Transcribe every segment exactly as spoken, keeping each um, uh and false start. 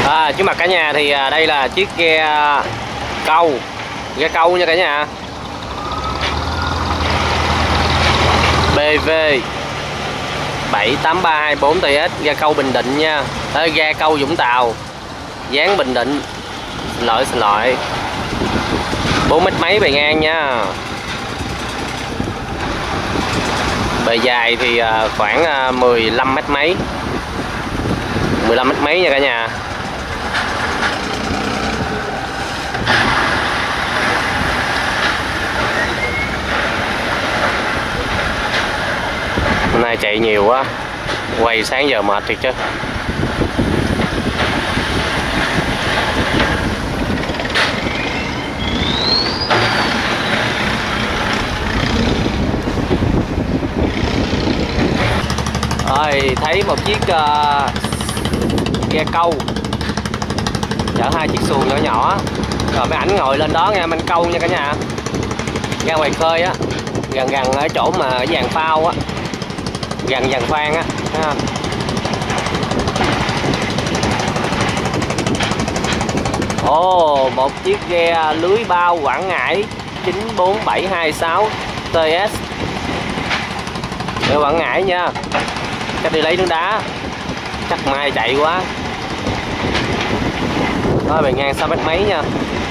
À, trước mặt cả nhà thì đây là chiếc ghe câu, ghe câu nha cả nhà. bê vê bảy tám ba hai bốn tê ét, ghe câu Bình Định nha. Đây, ghe câu Vũng Tàu, dáng Bình Định. Xin lỗi xin lỗi. bốn mét mấy bề ngang nha. Bề dài thì khoảng mười lăm mét mấy, mười lăm mét mấy nha cả nhà. Hôm nay chạy nhiều quá, quay sáng giờ mệt thiệt chứ. Rồi, thấy một chiếc uh, ghe câu chở hai chiếc xuồng nhỏ nhỏ. Rồi mấy ảnh ngồi lên đó nghe anh câu nha cả nhà. Ra ngoài khơi á, gần gần ở chỗ mà cái giàn phao á, gần giàn khoan á, thấy không? Ồ, oh, một chiếc ghe lưới bao Quảng Ngãi chín bốn bảy hai sáu tê ét. Ghe Quảng Ngãi nha. Chắc đi lấy nước đá, chắc mai chạy quá. Thôi bề ngang sáu mét mấy nha.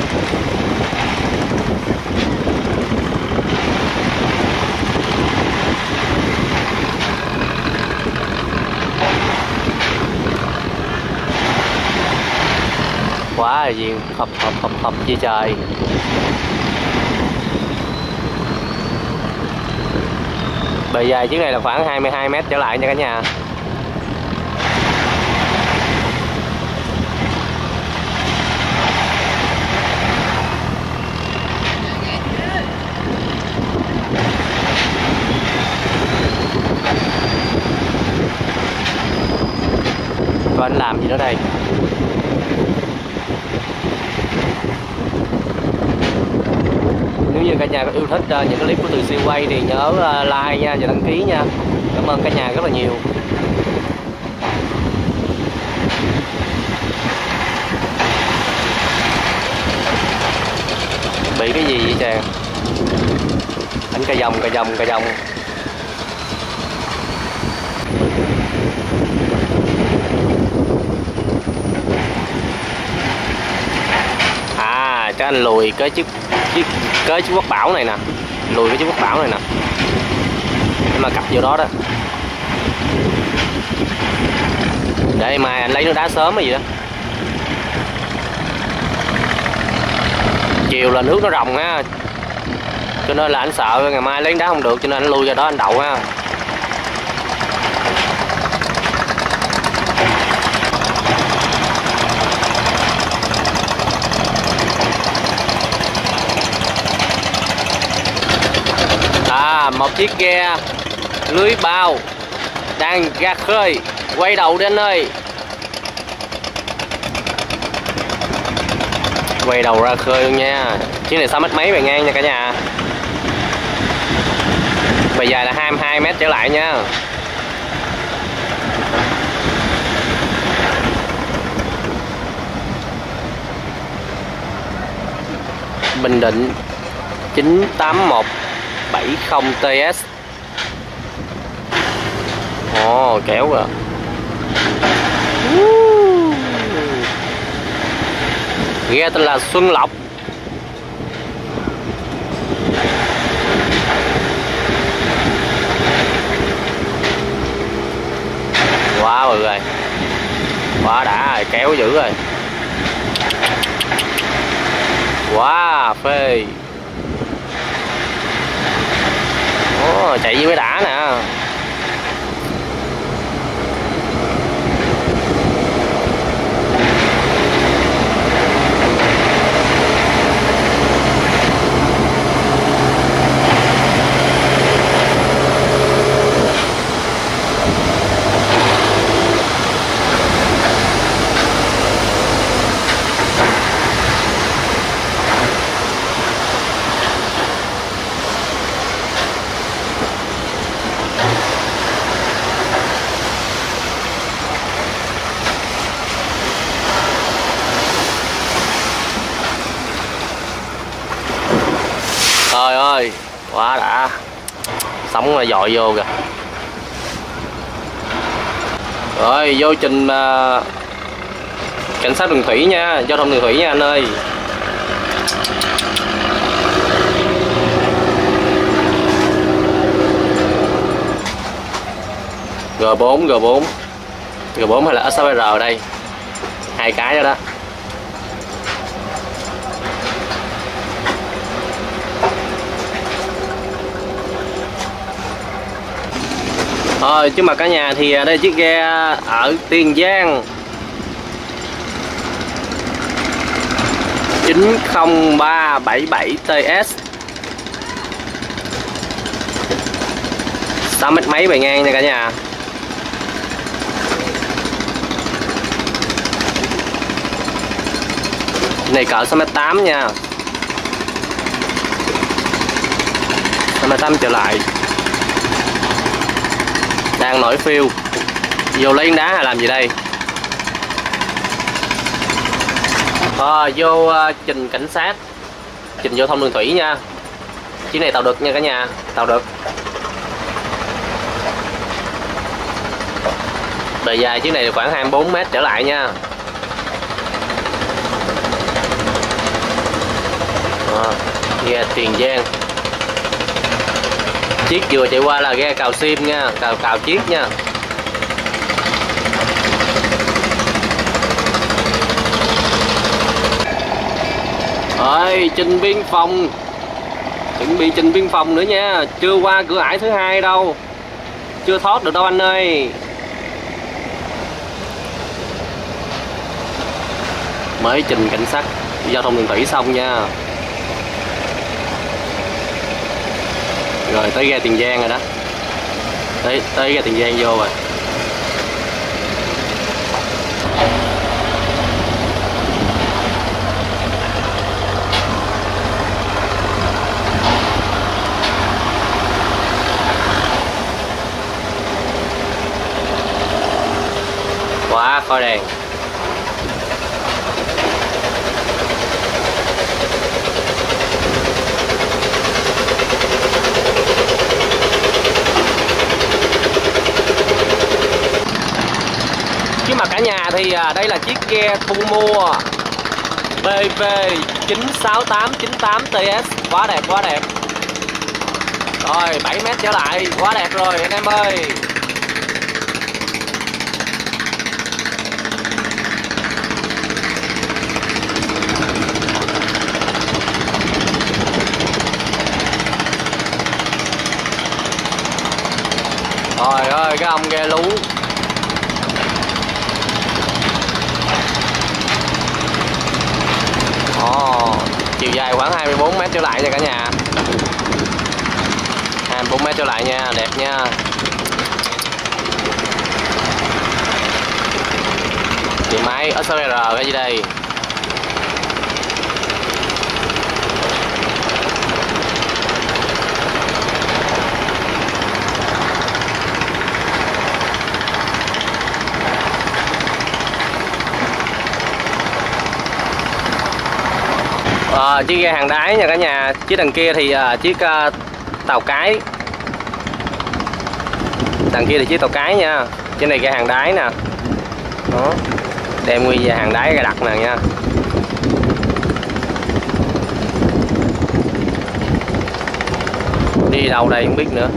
Quá là gì, hộp hộp hộp hộp chi trời. Bề dài chiếc này là khoảng hai mươi hai mét trở lại nha cả nhà. Coi anh làm gì nữa đây. Nếu như cả nhà có yêu thích uh, những cái clip của Từ Siêu quay thì nhớ uh, like nha và đăng ký nha. Cảm ơn cả nhà rất là nhiều. Bị cái gì vậy chàng? Đánh cà vòng cà vòng cà vòng. À, cho anh lùi cái chiếc chiếc kế chiếc quốc bảo này nè, lùi cái chiếc quốc bảo này nè để mà cặp vô đó đó, để mai anh lấy nước đá sớm hay gì đó. Chiều là nước nó ròng á, cho nên là anh sợ ngày mai lấy nước đá không được, cho nên anh lui ra đó anh đậu ha. À, một chiếc ghe lưới bao đang ra khơi, quay đầu đi anh ơi. Quay đầu ra khơi luôn nha. Chiếc này sáu mét mấy bề ngang nha cả nhà. Bề dài là hai mươi hai mét trở lại nha. Bình Định chín tám một bảy không tê ét. Ồ, oh, kéo rồi. Ghe tên là Xuân Lộc. Quá rồi, rồi. Quá đã rồi, kéo dữ rồi. Quá phê. Ồ, chạy như mới đã nè. sóng là dội vô kìa. Rồi vô trình uh, cảnh sát đường thủy nha, giao thông đường thủy nha anh ơi. G bốn, G bốn G bốn hay là ét sáu R đây, hai cái đó đó. Thôi chứ mà cả nhà thì đây chiếc ghe ở Tiền Giang chín không ba bảy bảy T S, sáu mét mấy bề ngang nha cả nhà. Này cỡ sáu mét tám nha, sáu mét tám trở lại. Đang nổi phiêu, vô lấy đá hay làm gì đây? À, vô uh, trình cảnh sát, trình giao thông đường thủy nha. Chiếc này tàu đực nha cả nhà, tàu đực. Bề dài chiếc này khoảng hai mươi bốn mét trở lại nha. À, ghe Tiền Giang. Chiếc vừa chạy qua là ghe Cào Sim nha, cào cào chiếc nha. Ơi, trình biên phòng, chuẩn bị trình biên phòng nữa nha, chưa qua cửa ải thứ hai đâu, chưa thoát được đâu anh ơi. Mới trình cảnh sát giao thông đường thủy xong nha. Rồi tới ghe Tiền Giang rồi đó, tới tới ghe Tiền Giang vô rồi. Quá khói đèn. Chứ mà cả nhà thì đây là chiếc ghe thu mua B V chín sáu tám chín tám T S, quá đẹp quá đẹp. Rồi bảy mét trở lại, quá đẹp rồi anh em ơi. Trời ơi cái ông ghe lú. Ồ, chiều dài khoảng hai mươi bốn mét trở lại nha cả nhà. hai mươi bốn mét trở lại nha, đẹp nha. Thì máy ét sáu R cái gì đây? À, chiếc ghe hàng đáy nha cả nhà. Chiếc đằng kia thì uh, chiếc uh, tàu cái. Đằng kia thì chiếc tàu cái nha. Trên này ghe hàng đáy nè. Đó. Đem nguyên về hàng đáy ghe đặt nè nha. Đi đâu đây không biết nữa.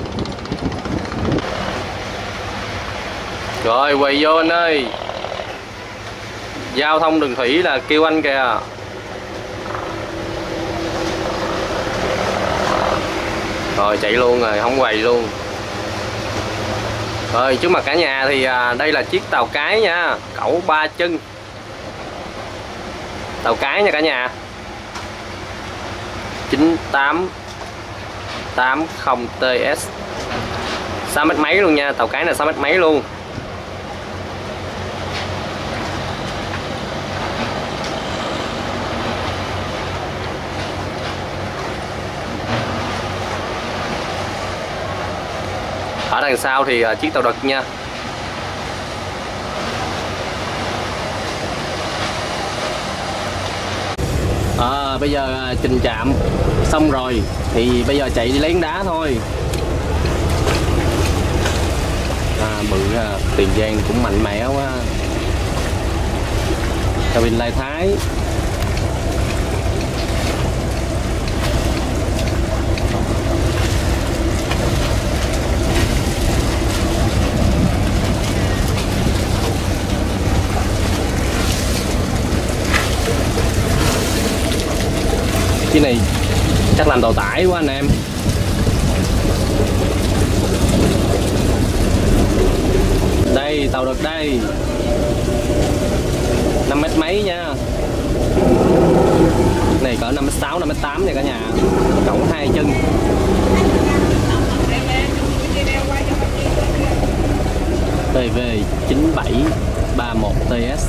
Rồi quay vô anh ơi. Giao thông đường thủy là kêu anh kìa. Rồi chạy luôn rồi, không quầy luôn. Rồi trước mặt cả nhà thì à, đây là chiếc tàu cái nha, cẩu ba chân. Tàu cái nha cả nhà. chín tám tám không T S, sáu mét mấy luôn nha, tàu cái là sáu mét mấy luôn. Ở đằng sau thì uh, chiếc tàu đực nha. À, bây giờ uh, trình trạm xong rồi thì bây giờ chạy đi lấy đá thôi. bự ha, Tiền Giang cũng mạnh mẽ quá. Cabin Lai Thái. Cái này chắc làm tàu tải quá anh em. Đây tàu được đây, năm mét mấy nha. Này cỡ năm mét sáu, năm mét tám nha cả nhà. Cộng hai chân. tê vê chín bảy ba mốt tê ét.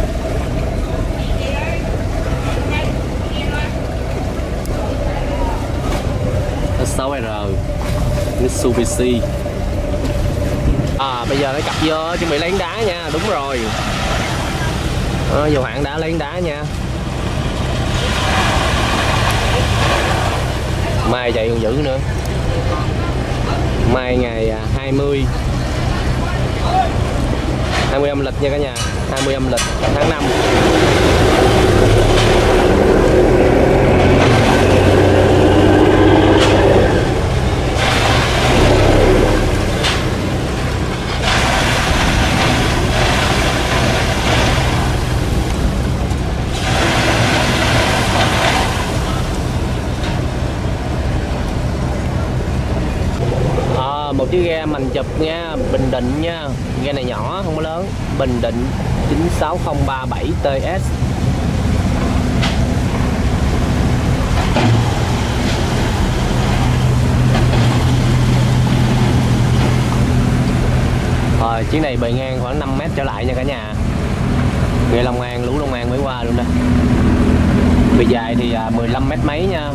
sáu R Mitsubishi. À bây giờ cái cặp vô chuẩn bị lén đá nha, đúng rồi. À, vô hạn đã lén đá nha. Mai chạy còn dữ nữa. Mai ngày hai mươi hai mươi âm lịch nha cả nhà, hai mươi âm lịch tháng năm. Một chiếc ghe mành chụp nha, Bình Định nha. Ghe này nhỏ không có lớn. Bình Định chín sáu không ba bảy tê ét. Rồi chiếc này bề ngang khoảng năm mét trở lại nha cả nhà. Ghe Long An, lũ Long An mới qua luôn đó. Bề dài thì mười lăm mét mấy nha.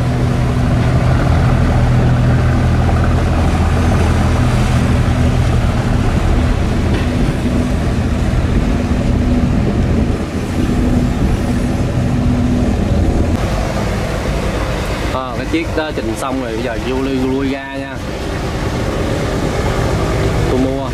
Chiếc đó trình xong rồi, bây giờ vô lui lui ra nha. Tôi mua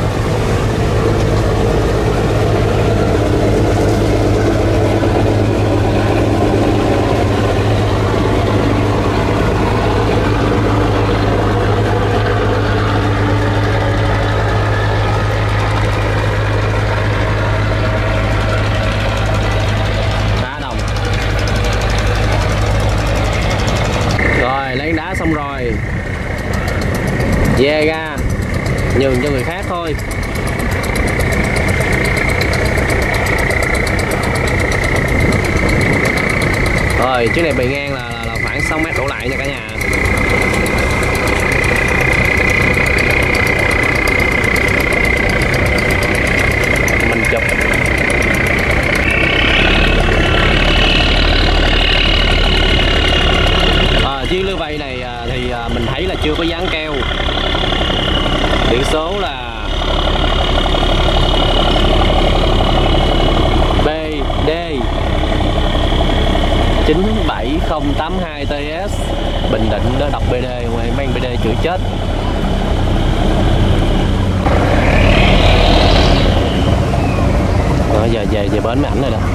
xong rồi, ve ra nhường cho người khác thôi. Rồi chiếc này bề ngang là, là, là khoảng sáu mét đổ lại nha cả nhà. Mình chụp chiếc lưới vây này thì mình thấy là chưa có dán keo. Biển số là bê đê chín bảy không tám hai tê ét. Bình Định đó, đọc bê đê ngoài mang bê đê chửi chết. Rồi giờ về về bến mấy ảnh rồi đó.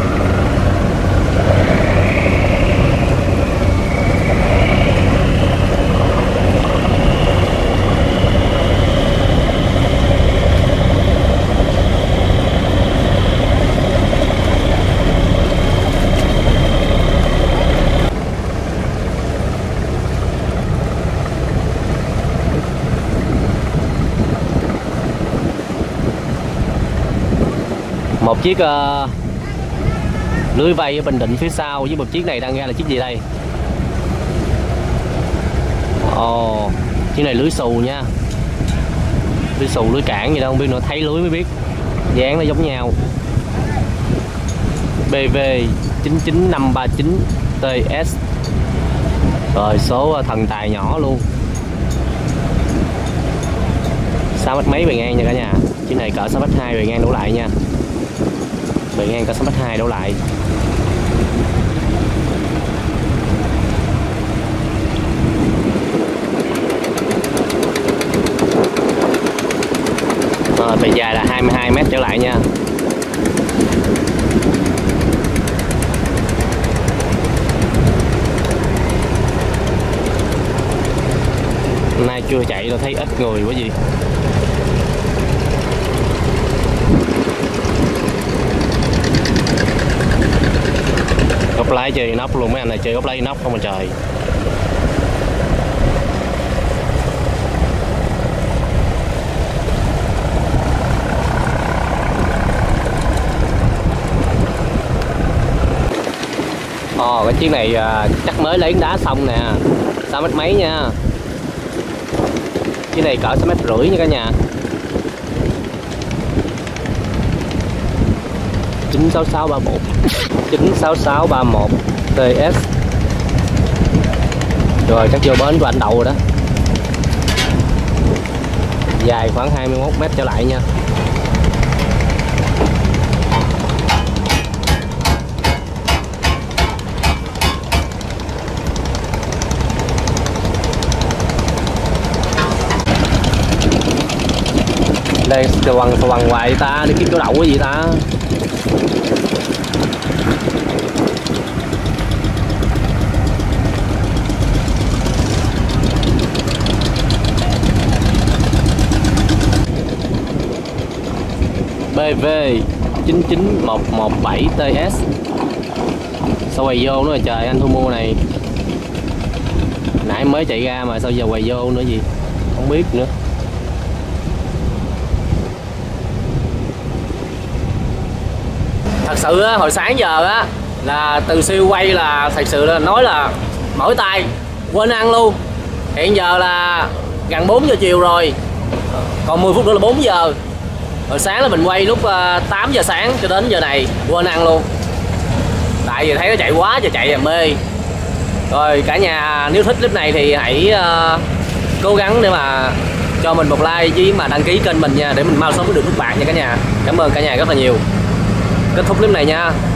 Một chiếc uh, lưới vây ở Bình Định phía sau, với một chiếc này đang ra là chiếc gì đây? Ồ, oh, chiếc này lưới xù nha. Lưới xù, lưới cản gì đâu không biết nữa, thấy lưới mới biết. Dáng nó giống nhau. bê vê chín chín năm ba chín tê ét. Rồi số thần tài nhỏ luôn. sáu mét mấy bề ngang nha cả nhà. Chiếc này cỡ sáu mét hai bề ngang đổ lại nha. Bề ngang cỡ sáu mét hai đổ lại. Rồi bề dài là hai mươi hai mét trở lại nha. Hôm nay chưa chạy tôi thấy ít người quá gì. Góc lái chơi nóc luôn, mấy anh này chơi góc lái nóc không mà trời. Ồ, cái chiếc này à, chắc mới lấy đá xong nè, sáu mét mấy nha. Chiếc này cỡ sáu mét rưỡi nha cả nhà. chín sáu sáu ba một chín sáu sáu ba một tê ét. Rồi chắc vô bến của anh Đậu rồi đó. Dài khoảng hai mươi mốt mét trở lại nha. Đây quằn quằn hoài ta, đi kiếm chỗ đậu cái gì ta. bê vê chín chín một một bảy tê ét. Sao quay vô nữa rồi trời, anh thu mua này nãy mới chạy ra mà sao giờ quay vô nữa gì không biết nữa. Thật sự á, hồi sáng giờ á là từ siêu quay là thật sự là nói là mỏi tay quên ăn luôn. Hiện giờ là gần bốn giờ chiều rồi, còn mười phút nữa là bốn giờ. Hồi sáng là mình quay lúc tám giờ sáng cho đến giờ này quên ăn luôn. Tại vì thấy nó chạy quá trời chạy là mê. Rồi cả nhà nếu thích clip này thì hãy uh, cố gắng để mà cho mình một like với mà đăng ký kênh mình nha, để mình mau sớm có được nút bạc nha cả nhà. Cảm ơn cả nhà rất là nhiều. Kết thúc clip này nha.